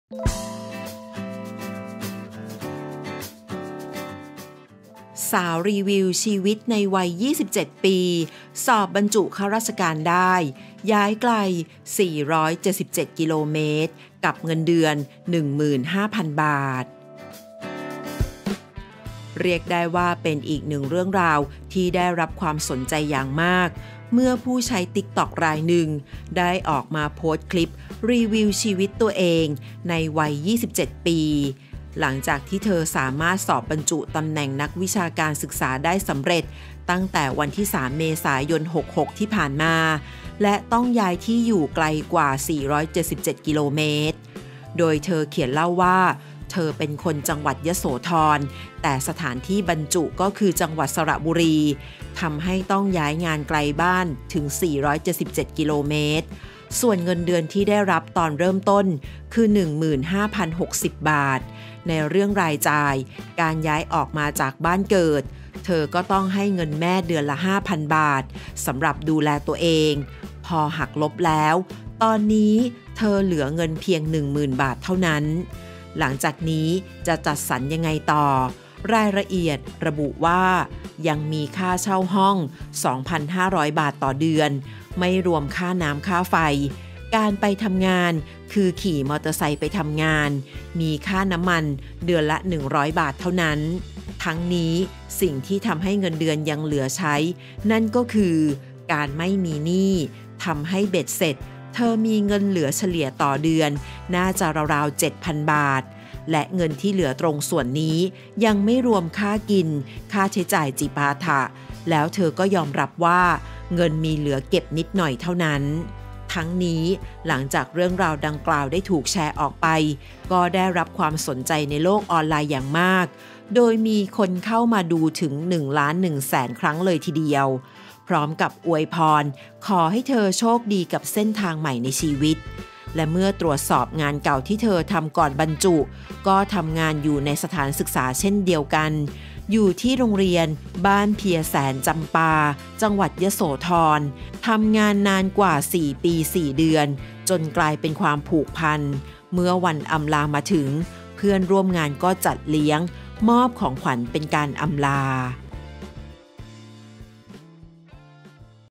สาวรีวิวชีวิตในวัย 27 ปี สอบบรรจุข้าราชการได้ ย้ายไกล 477 กิโลเมตร กับเงินเดือน 15,000 บาท เรียกได้ว่าเป็นอีกหนึ่งเรื่องราวที่ได้รับความสนใจอย่างมาก เมื่อผู้ใช้ TikTok รายหนึ่งได้ออกมาโพสต์คลิปรีวิวชีวิตตัวเองในวัย 27 ปี หลังจากที่เธอสามารถสอบบรรจุตำแหน่งนักวิชาการศึกษาได้สำเร็จตั้งแต่วันที่ 3 เมษายน 66 ที่ผ่านมา และต้องย้ายที่อยู่ไกลกว่า 477 กิโลเมตร โดยเธอเขียนเล่าว่าเธอเป็นคนจังหวัดยโสธรแต่สถานที่บรรจุก็คือจังหวัดสระบุรีทำให้ต้องย้ายงานไกลบ้านถึง 477 กิโลเมตร ส่วนเงินเดือนที่ได้รับตอนเริ่มต้นคือ 15,060 บาท ในเรื่องรายจ่ายการย้ายออกมาจากบ้านเกิดเธอก็ต้องให้เงินแม่เดือนละ 5,000 บาทสำหรับดูแลตัวเองพอหักลบแล้วตอนนี้เธอเหลือเงินเพียง 10,000 บาทเท่านั้นหลังจากนี้จะจัดสรรยังไงต่อรายละเอียดระบุว่ายังมีค่าเช่าห้อง 2,500 บาทต่อเดือนไม่รวมค่าน้ำค่าไฟการไปทำงานคือขี่มอเตอร์ไซค์ไปทำงานมีค่าน้ำมันเดือนละ 100 บาทเท่านั้นทั้งนี้สิ่งที่ทำให้เงินเดือนยังเหลือใช้นั่นก็คือการไม่มีหนี้ทำให้เบ็ดเสร็จเธอมีเงินเหลือเฉลี่ยต่อเดือนน่าจะราวๆ 7,000 บาทและเงินที่เหลือตรงส่วนนี้ยังไม่รวมค่ากินค่าใช้จ่ายจิปาถะแล้วเธอก็ยอมรับว่าเงินมีเหลือเก็บนิดหน่อยเท่านั้นทั้งนี้หลังจากเรื่องราวดังกล่าวได้ถูกแชร์ออกไปก็ได้รับความสนใจในโลกออนไลน์อย่างมากโดยมีคนเข้ามาดูถึง 1,100,000 ครั้งเลยทีเดียวพร้อมกับอวยพรขอให้เธอโชคดีกับเส้นทางใหม่ในชีวิตและเมื่อตรวจสอบงานเก่าที่เธอทำก่อนบรรจุก็ทำงานอยู่ในสถานศึกษาเช่นเดียวกันอยู่ที่โรงเรียนบ้านเพียแสนจำปาจังหวัดยโสธรทำงานนานกว่า 4 ปี 4 เดือนจนกลายเป็นความผูกพันเมื่อวันอำลามาถึงเพื่อนร่วมงานก็จัดเลี้ยงมอบของขวัญเป็นการอำลา